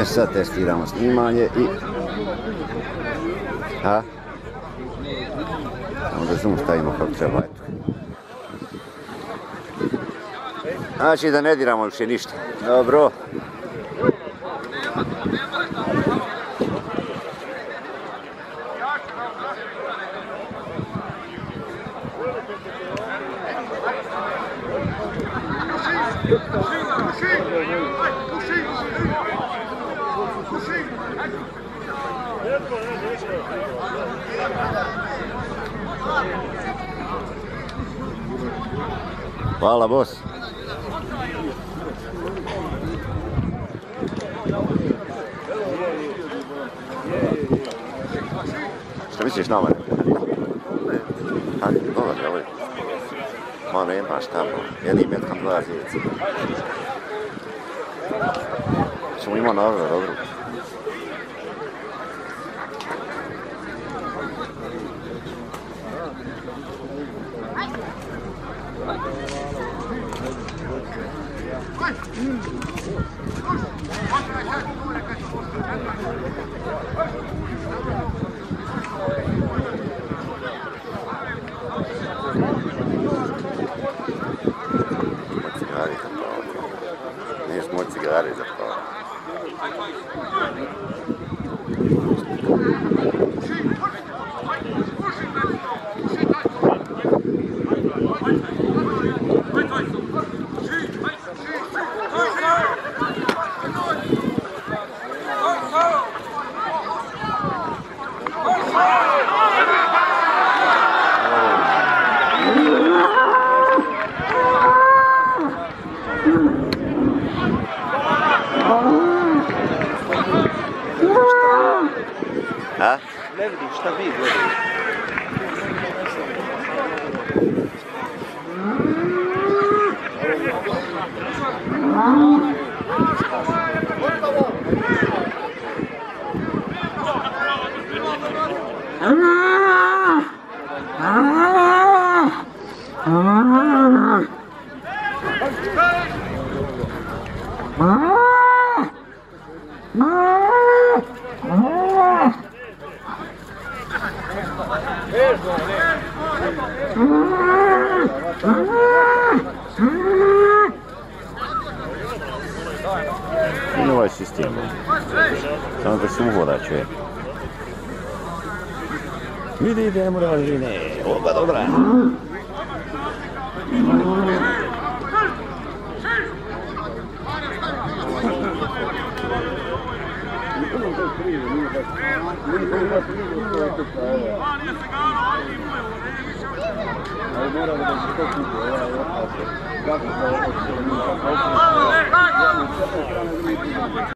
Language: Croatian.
Sad testiramo snimanje i... Onda zoom stavimo kako treba, eto. Znači da ne diramo više ništa. Dobro. Hvala, boss. Što misliš nama? Dobro, ovo je. Ma nema šta, jedni metkam 2 zivice. Ćemo imati dobro. Moj cigari zapravo. Ne vidim šta vi gledate. I ovaj sistem. Samo da se uvoda čuje. Vidite, mora žine. Oba dobra.